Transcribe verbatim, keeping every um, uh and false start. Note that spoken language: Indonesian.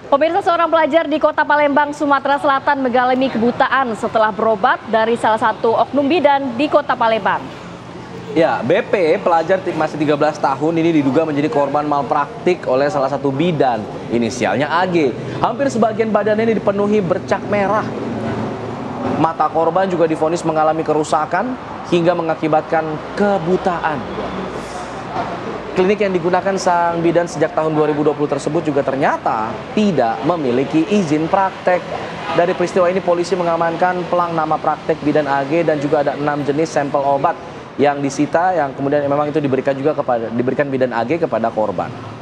Pemirsa, seorang pelajar di Kota Palembang, Sumatera Selatan mengalami kebutaan setelah berobat dari salah satu oknum bidan di Kota Palembang. Ya, B P, pelajar masih tiga belas tahun ini diduga menjadi korban malpraktik oleh salah satu bidan, inisialnya A G. Hampir sebagian badannya ini dipenuhi bercak merah. Mata korban juga divonis mengalami kerusakan hingga mengakibatkan kebutaan. Klinik yang digunakan sang bidan sejak tahun dua ribu dua puluh tersebut juga ternyata tidak memiliki izin praktek. Dari peristiwa ini polisi mengamankan pelang nama praktek bidan A G dan juga ada enam jenis sampel obat yang disita, yang kemudian memang itu diberikan juga kepada diberikan bidan A G kepada korban.